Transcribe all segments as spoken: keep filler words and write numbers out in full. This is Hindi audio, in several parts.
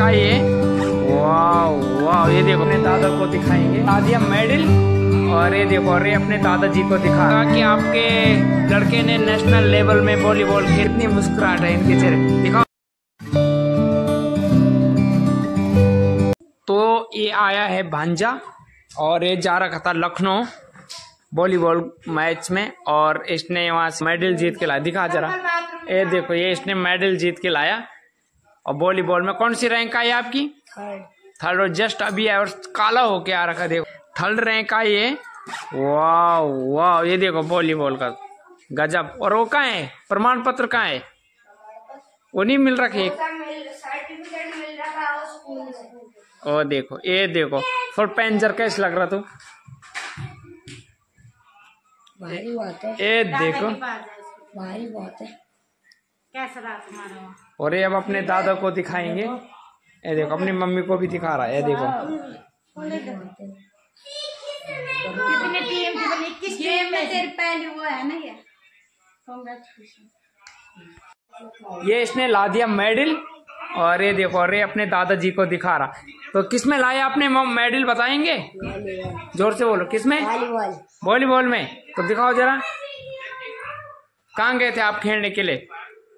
का ये, वाह वाह, ये देखो अपने दादा को दिखाएंगे, ला दिया मेडल। और ये देखो, और ये अपने दादाजी को दिखा कि आपके लड़के ने नेशनल लेवल में वॉलीबॉल खेल। इतनी मुस्कुराहट है इनके चेहरे, दिखाओ। तो ये आया है भांजा और ये जा रखा था लखनऊ वॉलीबॉल मैच में, और इसने वहां से मेडल जीत के लाया। दिखा जरा, ये देखो, ये इसने मेडल जीत के लाया। और वॉलीबॉल में कौन सी रैंक आई आपकी? थर्ड। थर्ड, और जस्ट अभी है, और काला होके आ रखा, देखो थर्ड रैंक आई ये। वाह वाह, ये देखो वॉलीबॉल का गजब। और वो कहाँ है प्रमाण पत्र, कहाँ है? वो नहीं मिल रखे? ओ देखो, ये देखो फुल पेंजर कैसे लग रहा तू? भारी बहुत है। ये देखो, भारी बहुत है। कैसा रहा तुम्हारा? और ये अब अपने दादा को दिखाएंगे। ये देखो, अपनी मम्मी को भी दिखा रहा है, ये देखो। कितने टीम थी बनी? किस टीम में तेरे पहले वो है ना ये? ये इसने ला दिया मेडल। और ये देखो, और ये अपने दादाजी को दिखा रहा। तो किस में लाया आपने मेडल, बताएंगे? जोर से बोलो, किस में? वॉलीबॉल। वॉलीबॉल में। तो दिखाओ जरा, कहाँ गए थे आप खेलने के लिए?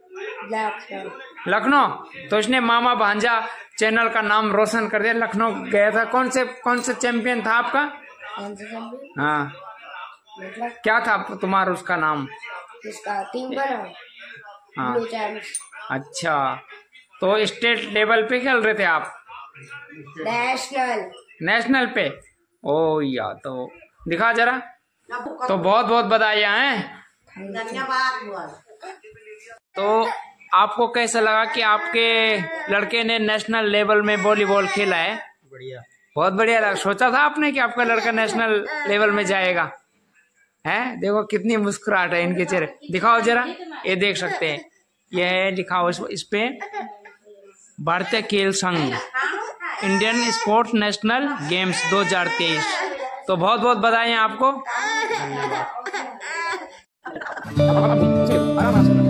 लखनऊ। तो इसने मामा भांजा चैनल का नाम रोशन कर दिया, लखनऊ गया था। कौन से कौन से चैंपियन था आपका? हाँ, मतलब क्या था तुम्हारा उसका नाम? इसका टीम बना। हाँ, ब्लू चैम्प्स। अच्छा, तो स्टेट लेवल पे खेल रहे थे आप? नेशनल। नेशनल पे? ओ या, तो दिखा जरा। तो बहुत बहुत बधाइयां हैं, धन्यवाद। तो आपको कैसा लगा कि आपके लड़के ने नेशनल लेवल में वॉलीबॉल खेला है? बढ़िया, बहुत बढ़िया लगा। सोचा था आपने कि आपका लड़का नेशनल लेवल में जाएगा? हैं, देखो कितनी मुस्कुराहट है इनके चेहरे, दिखाओ जरा। ये देख सकते हैं, ये है लिखा इस, इस पे भारतीय खेल संघ, इंडियन स्पोर्ट्स नेशनल गेम्स दो हजार तेईस। तो बहुत बहुत बधाई आपको।